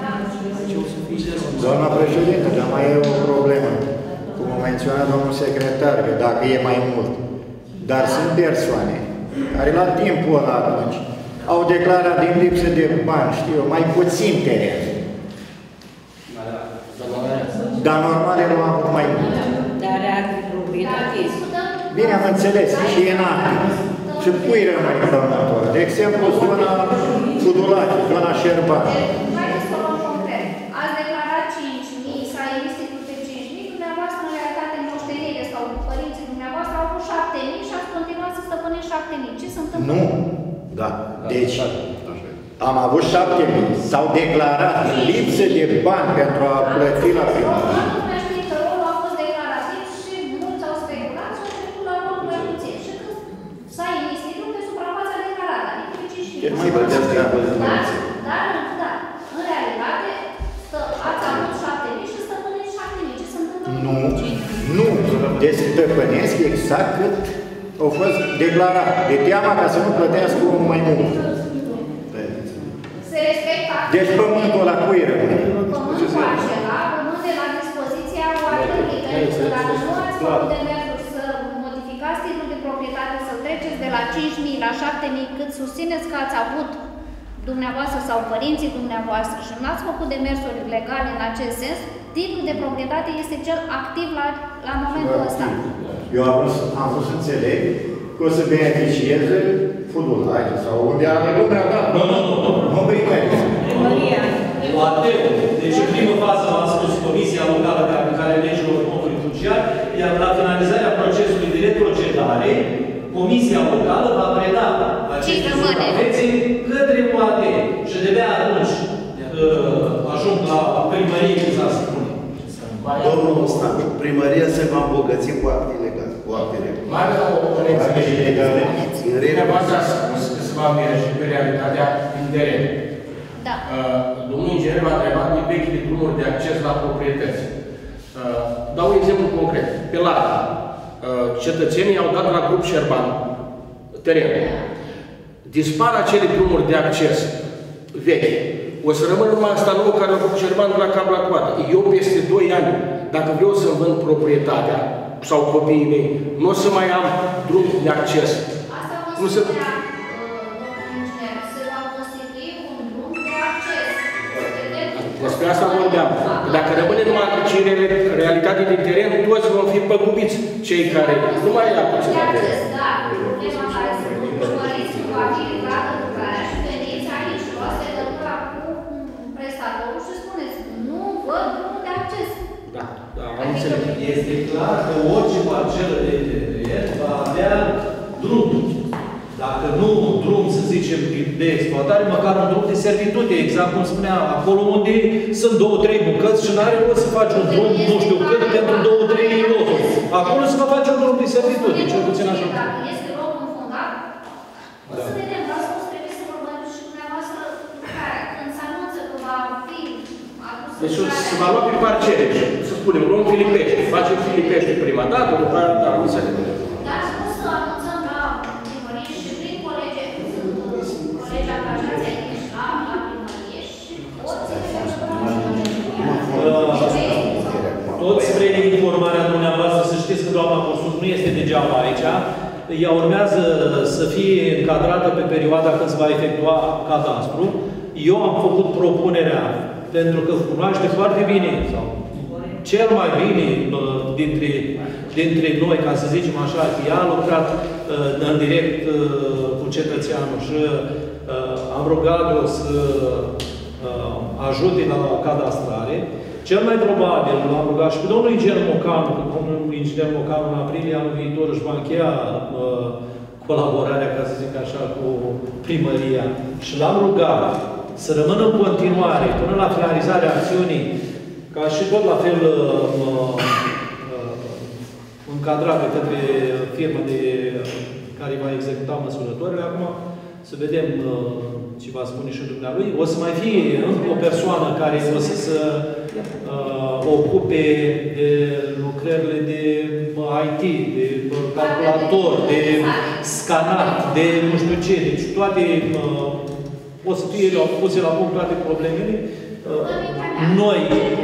Doamna președinte, dar mai e o problemă. Cum a menționat domnul secretar, că dacă e mai mult. Dar sunt persoane care la timpul ăla atunci au declarat din lipsă de bani, știu eu, mai puțin teren. Dar normal el nu a avut mai mult. Dar are proprietate. Bine, am înțeles. Și e în acte. Și cui rămâne donatoră? De exemplu, zona Fudulache, zona Șerban. Haideți să o luăm concret. Ați declarat cinci mii, s-a emis titlul de cinci mii, dumneavoastră în realitate moștenire sau părinții dumneavoastră au avut șapte mii și ați continuat să stăpânești șapte mii. Ce se întâmplă? Nu. Da. Deci, am avut șapte mii. S-au declarat lipsă de bani pentru a plăti la primărie. Lumea știe că rolul a fost declarativ și mulți au speculat și au trecut la rolul mai puțin. Și când s-a emis titlul pe suprafața declarată, adică pe cinci mii. Deci mai băteați treabă de Dar, dar, da, în realitate, ați avut șapte mii și stăpânești șapte mii. Ce se întâmplă? Nu. Nu. Deci stăpânesc exact cât au fost declarat. De teama ca să nu plătească mai mult. Se respectă. Deci pământul ăla cui rămâne? Pământul acela rămâne la dispoziția O A T-ului. Pentru că dacă nu ați făcut demersul să modificați titlul de proprietate, să treceți de la cinci mii la șapte mii, cât susțineți că ați avut dumneavoastră sau părinții dumneavoastră și nu ați făcut demersuri legale în acest sens, titlul de proprietate este cel activ la, la momentul ăsta. Eu am vrut, am vrut să înțeleg că o să beneficieze Fudulache sau unde are lumea, da? Nu, nu, nu. Nu primește. Primăria. O A T-ul. Deci, în primă fază, v-am spus, Comisia Locală de Aplicare Legilor Modului Funciar, iar la finalizarea procesului de reprocedare, Comisia locală va preda aceste supravețe către U A T și de-abia atunci ajung la primărie, cum s-ar spune. Domnul Stanciu, primăria se va îmbogăți cu acte legale, cu acte legale. Mai avea o conexie. Dumneavoastră a spus că se va merge pe realitatea din teren. Da. Domnul inginer m-a întrebat de vechile drumuri de acces la proprietăți. Dau un exemplu concret. Pe Lara, cetățenii au dat la grup Șerban terenul. Dispar acele drumuri de acces vechi. O să rămân numai asta nouă care a făcut Șerban de la cap la coadă. Eu peste doi ani, dacă vreau să vând proprietatea sau copiii mei, nu o să mai am drum de acces. Asta nu se... Despre asta vorbeam. Dacă rămâne numai cine realitate din teren, toți vom fi păgubiți cei care nu mai au acces la teren. Da, problema care se urmăriți cu va fi livrată lucrarea și veniți aici, luați legătura cu prestatorul și spuneți, nu văd drumul de acces. Da, da, am înțeles. Este clar că orice parcelă de teren va avea drum. Dacă nu drum, să zicem, de exploatare, măcar un drum de servitute, exact cum spunea, acolo unde sunt două, trei bucăți și n-are rost să faci un drum, nu știu cât, pentru două, trei locuri. Acolo se va face un drum de servitute, cel puțin așa. Dacă este loc înfundat, o să vedem, v-a spus, trebuie să vorbim și dumneavoastră care, când se anunță că va fi adus... Deci se va lua pe parcele, să spunem, luăm Filipește, facem Filipește prima dată, după aia, dar nu se vedem. Dar spus să anunțăm la primărie și prin colegi, sunt colegi angajați aici la primărie și pot să Toți spre informarea dumneavoastră, să știți că doamna Costuț nu este degeaba aici. Ea urmează să fie încadrată pe perioada când se va efectua cadastru. Eu am făcut propunerea, pentru că cunoaște foarte bine, sau cel mai bine dintre, dintre noi, ca să zicem așa, că ea a lucrat uh, în direct uh, cu cetățeanul și uh, am rugat-o să uh, ajute la cadastrare. Cel mai probabil l-am rugat și pe domnul inginer Mocanu, că domnul inginer Mocanu în aprilie anul viitor își va încheia uh, colaborarea, ca să zic așa, cu primăria. Și l-am rugat să rămână în continuare, până la finalizarea acțiunii, ca și tot la fel uh, uh, încadrate către firma de, care va executa măsurătorile. Acum, să vedem uh, ce va spune și dumnealui. O să mai fie încă o persoană care o să se uh, ocupe de lucrările de I T, de calculator, de scanat, de nu știu ce. Deci toate uh, o să fie puse la punct toate problemele. Uh, noi...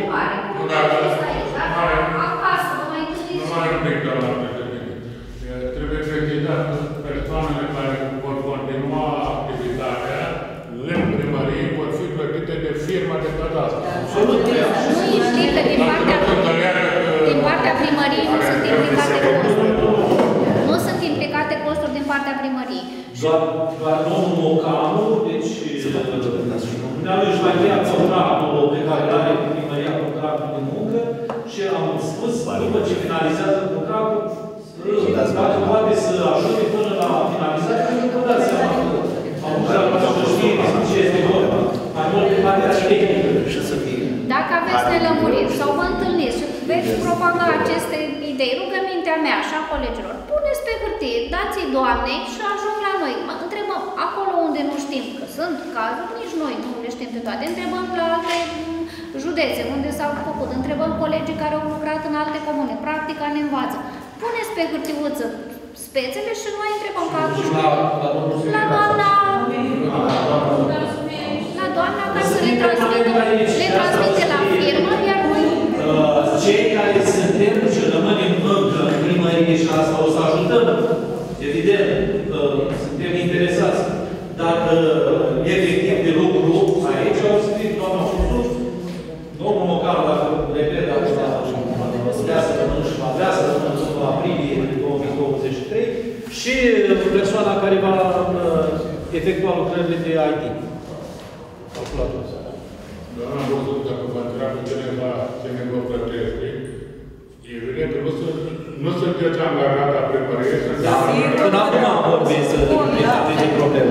Nu mai un pic, doamna președinte. Trebuie precizat persoanele care vor continua activitatea în primărie vor fi plătite de firma de cadastru. Nu știi că din partea, din partea primăriei nu sunt implicate costuri. Nu sunt implicate costuri din partea primăriei. Doar, doar domnul Mocanu, deci dumnealui își va încheia contractul pe care îl are primăria, contractul de muncă și am spus, după ce finalizează contractul, dacă poate să ajute până la finalizare, pentru că dați seama că am lucrat să știe ce este vorba. Mai mult de partea tehnică. Dacă aveți nelămuriri sau vă întâlniți și veți propaga aceste idei, rugămintea mea și a colegilor, puneți pe hârtie, dați-i doamnei și ajung la noi. Mă întrebăm, acolo unde nu știm, că sunt cazuri, nici noi nu le știm pe toate, întrebăm la alte județe, unde s-au făcut, întrebăm colegii care au lucrat în alte comune, practica ne învață. Puneți pe hârtiuță spețele și noi întrebăm că atunci la doamna la doamna ca să le transmită, le transmite la firmă, iar noi... Cei care suntem și rămânem încă în primărie și asta o să ajutăm, evident, suntem interesați, dar efectiv de lucru aici au scris doamna Costuț, domnul Mocanu, dacă repet, dacă vrea să rămână și va vrea să rămână în aprilie două mii douăzeci și trei și persoana care va efectua lucrările de I T. Calculator. Doamna Costuț, dacă vă întreabă cineva ce ne vă plătește, evident, nu să Nu sunteți angajat la primărie? Da, până acum am vorbit să aveți probleme.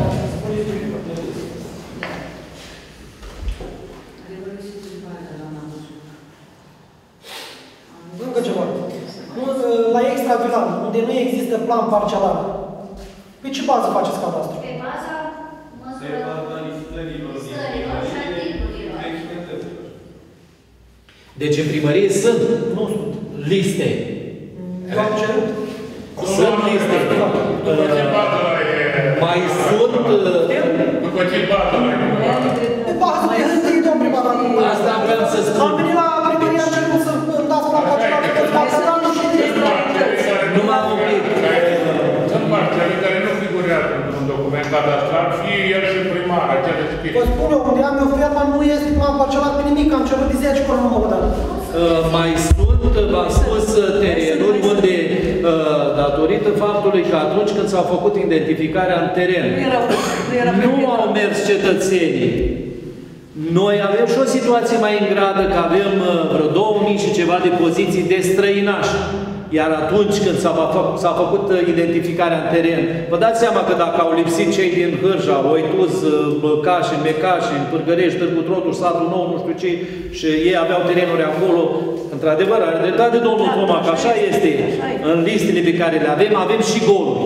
Încă ceva. La extravilan, unde nu există plan parcelar, pe ce bază faceți cadastru? Pe baza măsurării stărilor și a tipurilor. Deci în primărie sunt Nu sunt. liste. Eu am cerut. Sunt liste. Mai sunt... După ce bază la Pe bază de hârtie, domn primar. Asta vreau să spun. Am venit la primărie, am cerut să îmi dați plan parcelar, că parcelarul și Nu m-am oprit. Sunt parcele care nu figurează într-un document cadastral, fie el și primar, acele scrie. Vă spun eu, unde am eu ferma, nu este plan parcelar pe nimic, am cerut de zece ori, nu mă văd. Mai sunt, v-am spus, terenuri unde, datorită faptului că atunci când s-a făcut identificarea în teren, nu au mers cetățenii. Noi avem și o situație mai îngradă, că avem vreo două mii și ceva de poziții de străinași. Iar atunci când s-a făcut identificarea în teren, vă dați seama că dacă au lipsit cei din Hârja, Oituz, Cașin, Mecașin, Pârgărești, Târgu Trotuș, Satul Nou, nu știu ce, și ei aveau terenuri acolo, într-adevăr, are dreptate domnul Toma, că așa este în listele pe care le avem, avem și goluri.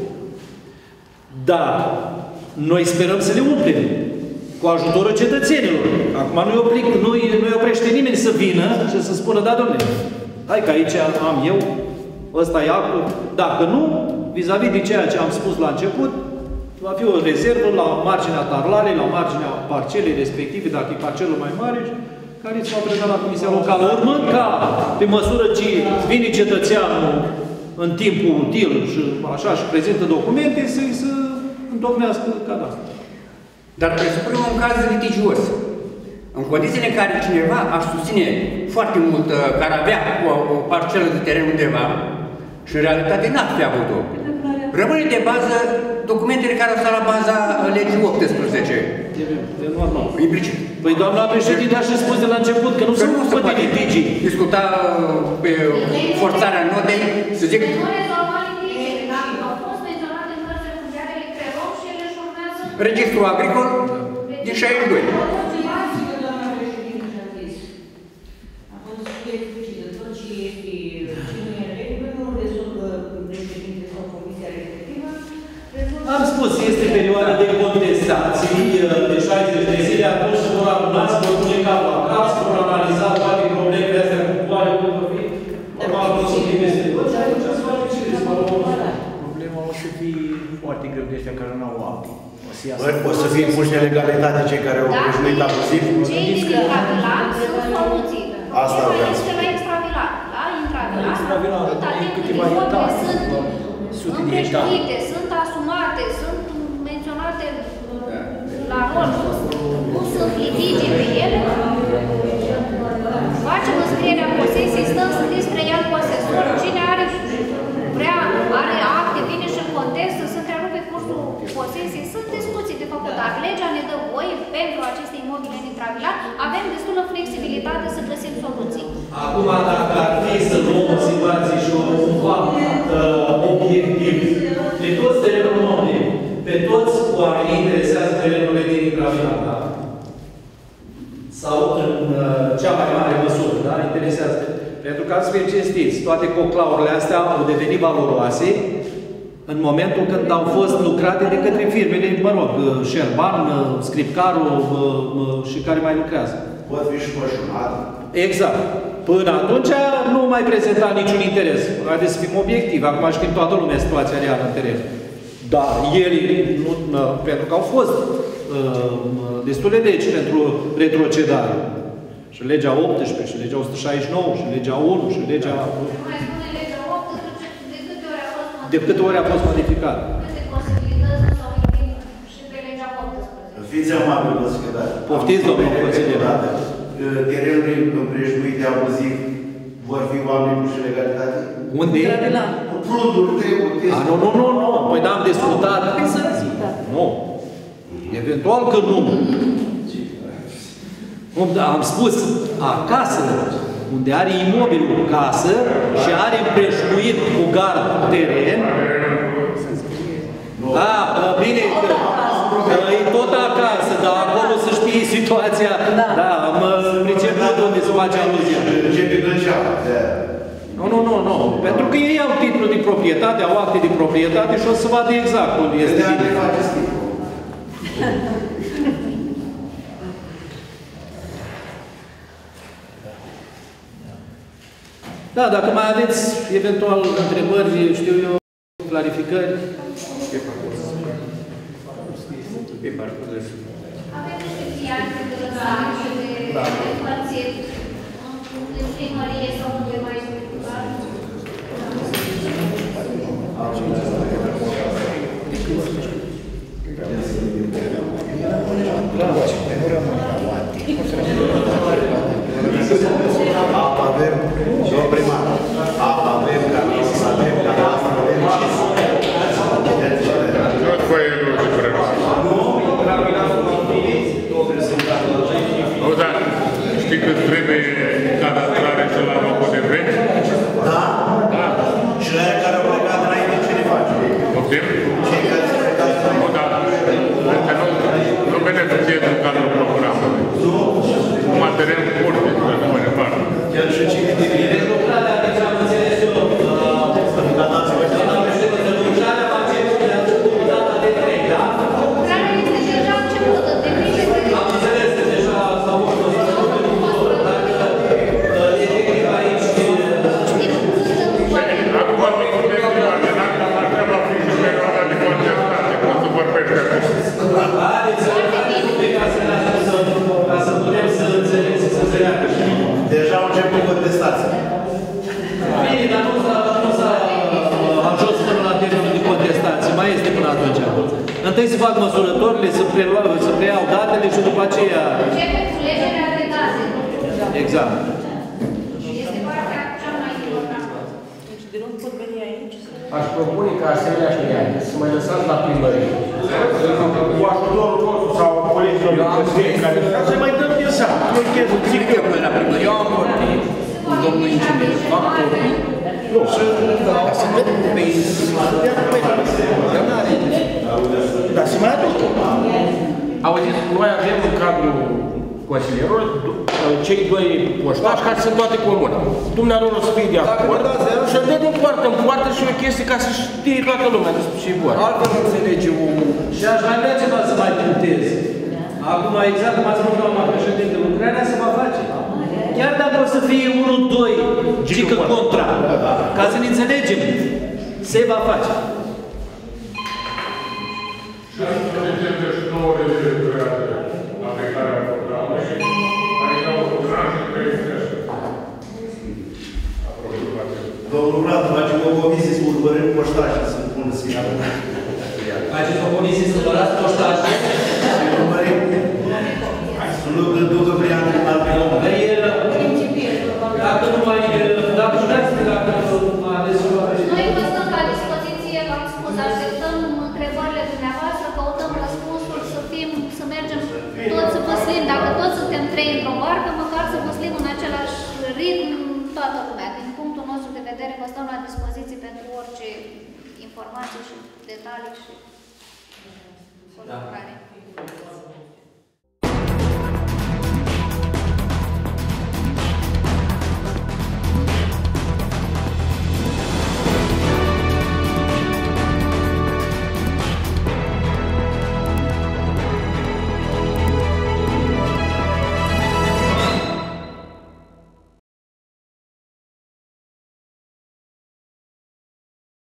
Dar noi sperăm să le umplem cu ajutorul cetățenilor. Acum nu-i oblic, nu-i, nu-i oprește nimeni să vină și să spună, da, domnule, hai că aici am eu, ăsta e actul. Dacă nu, vis-a-vis de ceea ce am spus la început, va fi o rezervă la marginea tarlalei, la marginea parcelei respective, dacă e parcelul mai mare, care se va preda la Comisia Locală. Urmând ca, pe măsură ce vine cetățeanul în timpul util și așa și prezintă documente, să-i să întocmească cadastru. Dar presupunem un caz litigios. În condițiile în care cineva ar susține foarte mult, care avea o, o parcelă de teren undeva și în realitate n-ar fi avut-o, rămâne de bază documentele care au stat la baza legii optsprezece. E normal. Implicit. Păi doamna președinte a și spus de la început că nu se poate litigi. Discuta pe forțarea notei, să zic... Nu rezolva litigiile, dacă au fost menționate în cărțile funciare, le creăm și ele își urmează... Registrul agricol din șaizeci și doi. Am spus, este perioada de contestații de șaizeci de zile, atunci se vor adunați, vor pune capul la cap, se vor analiza toate problemele astea cu toate cum vor fi. Normal, nu se peste tot și atunci se face și problema o să fie foarte greu de ăștia care nu au apă. O să fie puși în legalitate cei care au obișnuit abuziv? Cei din intravilan sunt soluții. Asta vreau să spun. La intravilan. La intravilan, atâta timp cât immobile sunt împrejmuite, sunt asumate, sunt menționate la rol, nu sunt litigi pe ele, facem înscrierea posesiei, stăm scris trei ani posesor, cine are, vrea, are acte, vine și în contest, să se întrerupe cursul posesiei, sunt discuții de făcut, dar legea ne dă voie pentru aceste imobile în intravilan, avem destulă flexibilitate să găsim soluții. Acum, dacă ar fi să luăm o situație și un fapt uh, obiectiv, de toți terenurile mobile, pe toți oamenii interesează terenurile din intravilan, da? Sau în uh, cea mai mare măsură, da? Interesează. Pentru că ați fi cinstiți, toate coclaurile astea au devenit valoroase în momentul când au fost lucrate de către firmele, mă rog, Șerban, Scripcaru și care mai lucrează. Pot fi și pășunate. Exact. Până atunci nu mai prezenta niciun interes. Haideți să fim obiectivi. Acum știm toată lumea situația reală în teren. Dar ele, nu, pentru că au fost uh, destule legi pentru retrocedare. Și legea optsprezece, și legea o sută șaizeci și nouă, și legea unu, și legea... Mai spune legea optsprezece, de câte ori a fost modificată? De câte ori a fost modificată? Câte posibilități s-au invenit și pe legea optsprezece? Fiți amabil, vă secretar. Poftiți, domnul consilier. Terenurile împrejmuite abuziv vor fi oameni puși în legalitate? Unde? Pruduri de A, nu, nu, nu, nu. Păi n-am discutat. Nu. Eventual că nu. Am spus, acasă, unde are imobilul casă și are împrejmuit cu gard teren. A, bine, e tot acasă, dar acolo să știi situația. Da, mă pricep tot unde se face aluzia. Nu, nu, nu, nu. Pentru că ei au titlul de proprietate, au acte de proprietate și o să vadă exact unde este bine. Da, dacă mai aveți eventual întrebări, știu eu, clarificări. Pe parcurs. Pe parcurs. Avem niște fiare de lăsare și de împărțiri în primărie sau unde mai Apă avem, domnul primar, apă avem, camisis avem, cadastru avem și... Nu-ți voi iluzi, vreau. Nu, dar știi cât trebuie cadastrare și la locul de vechi? Da? Da. Și la aia care au plecat înainte, ce ne face? Poftim? Cei care se plecat înainte. Nu, dar nu, nu beneficiezi în cadrul programului. Nu? Numai teren curte, să nu mai departe. Chiar și cine de bine. Deci lucrarea, deci am înțeles eu, lucrarea va începe cu data de trei, da? lucrarea este deja începută, depinde de... Am înțeles că deja s-au fost lucruri, dacă efectiv aici... Acum nu putem să ar trebui fi și perioada de contestate, când se vorbește acum. Haideți ca să putem să înțeleg, să înțeleagă. Deja au început contestații. Bine, dar nu s-a ajuns până la termenul de contestație, mai este până atunci. Întâi se fac măsurătorile, să preiau datele și după aceea... Începe cu legerea de date. Exact. Este partea cea mai importantă. Deci de nu pot veni aici? Aș propune ca asemenea cliente să mai lăsați la primărie. Cu ajutorul nostru sau colegilor de consilieri care să mai dăm din seama. Nu închezi un zic eu până la primărie. Eu am vorbit cu domnul inginer, fac copii. Și dar să vedem pe dar să mai aduc. Auziți, noi avem în cadrul consilierilor cei doi poștași care sunt toate comune. Dumnealor o să fie de acord și dă din poartă în poartă și o chestie ca să știe toată lumea despre ce vorba. Altfel nu înțelege omul. Și aș mai vrea ceva să mai puntez. Acum, exact cum ați spus, doamna președinte, lucrarea se va face. Chiar dacă o să fie unul, doi, cică contra, ca să ne înțelegem, se va face. Și de și nouă de lucrare aplicarea programului, adică o lucrare și trei crește. Domnul Vlad, facem o comisie să urmărim poștașii să pună sistemul. Faceți o comisie să urmărați poștașii? Să urmărim. Să nu ducă prin alt pe om. Dacă nu mai... Dacă nu dați, dacă nu ales o... Noi vă stăm la dispoziție, v-am spus, așteptăm întrebările dumneavoastră, căutăm răspunsul, să fim, să mergem toți să văslim, dacă toți suntem trei într-o barcă, măcar să văslim în același ritm toată lumea. Din punctul nostru de vedere, vă stăm la dispoziție pentru orice informații și detalii și colaborare.